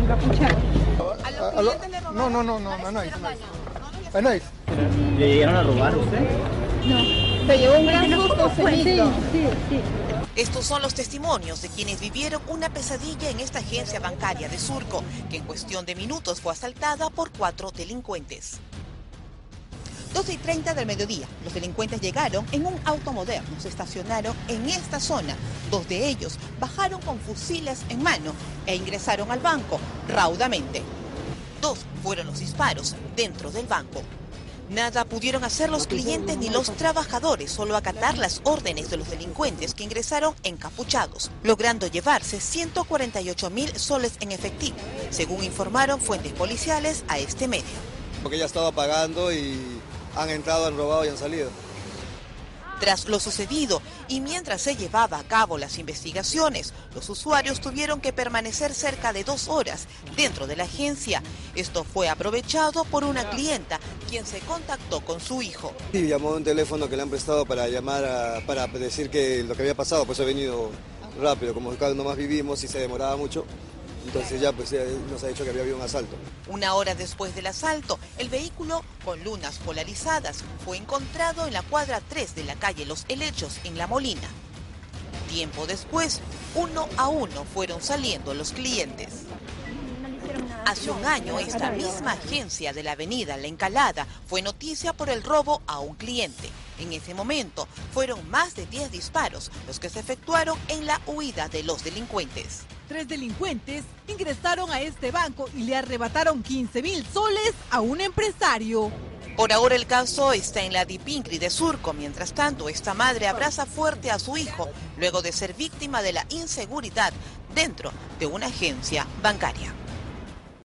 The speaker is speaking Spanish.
encapuchados. ¿A los clientes le robaron? No hay. ¿Le llegaron a robar a usted? No, se llevó un gran susto, Celito. Sí. Estos son los testimonios de quienes vivieron una pesadilla en esta agencia bancaria de Surco, que en cuestión de minutos fue asaltada por 4 delincuentes. 12:30 del mediodía, los delincuentes llegaron en un auto moderno, se estacionaron en esta zona. 2 de ellos bajaron con fusiles en mano e ingresaron al banco raudamente. 2 fueron los disparos dentro del banco. Nada pudieron hacer los clientes ni los trabajadores, solo acatar las órdenes de los delincuentes que ingresaron encapuchados, logrando llevarse 148.000 soles en efectivo, según informaron fuentes policiales a este medio. Porque ya estaba pagando y han entrado, han robado y han salido. Tras lo sucedido y mientras se llevaba a cabo las investigaciones, los usuarios tuvieron que permanecer cerca de 2 horas dentro de la agencia. Esto fue aprovechado por una clienta, quien se contactó con su hijo. Sí, llamó a un teléfono que le han prestado para llamar, para decir que lo que había pasado, pues he venido rápido, como acá nomás vivimos y se demoraba mucho. Entonces ya pues nos ha dicho que había habido un asalto. 1 hora después del asalto, el vehículo con lunas polarizadas fue encontrado en la cuadra 3 de la calle Los Helechos, en La Molina. Tiempo después, 1 a 1 fueron saliendo los clientes. Hace un año, esta misma agencia de la avenida La Encalada fue noticia por el robo a un cliente. En ese momento, fueron más de 10 disparos los que se efectuaron en la huida de los delincuentes. 3 delincuentes ingresaron a este banco y le arrebataron 15.000 soles a un empresario. Por ahora el caso está en la DIPINCRI de Surco. Mientras tanto, esta madre abraza fuerte a su hijo luego de ser víctima de la inseguridad dentro de una agencia bancaria.